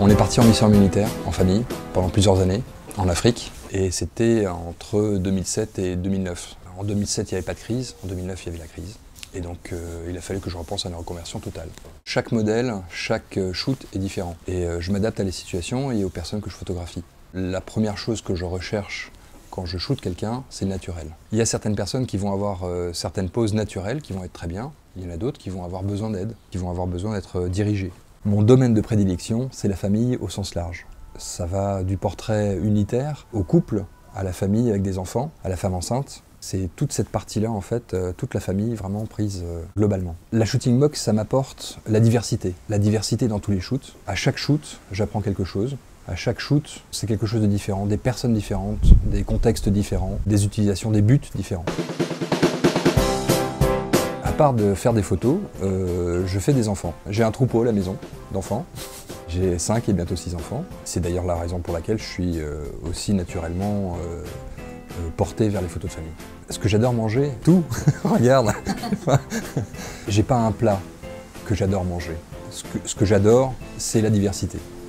On est parti en mission militaire, en famille, pendant plusieurs années, en Afrique. Et c'était entre 2007 et 2009. En 2007, il n'y avait pas de crise. En 2009, il y avait la crise. Et donc, il a fallu que je repense à une reconversion totale. Chaque modèle, chaque shoot est différent. Et je m'adapte à les situations et aux personnes que je photographie. La première chose que je recherche quand je shoote quelqu'un, c'est le naturel. Il y a certaines personnes qui vont avoir certaines poses naturelles qui vont être très bien. Il y en a d'autres qui vont avoir besoin d'aide, qui vont avoir besoin d'être dirigées. Mon domaine de prédilection, c'est la famille au sens large. Ça va du portrait unitaire au couple, à la famille avec des enfants, à la femme enceinte. C'est toute cette partie-là, en fait, toute la famille vraiment prise globalement. La shooting box, ça m'apporte la diversité dans tous les shoots. À chaque shoot, j'apprends quelque chose. À chaque shoot, c'est quelque chose de différent, des personnes différentes, des contextes différents, des utilisations, des buts différents. À part de faire des photos, je fais des enfants. J'ai un troupeau à la maison d'enfants. J'ai 5 et bientôt 6 enfants. C'est d'ailleurs la raison pour laquelle je suis aussi naturellement porté vers les photos de famille. Ce que j'adore manger, tout, regarde. J'ai pas un plat que j'adore manger. Ce que j'adore, c'est la diversité.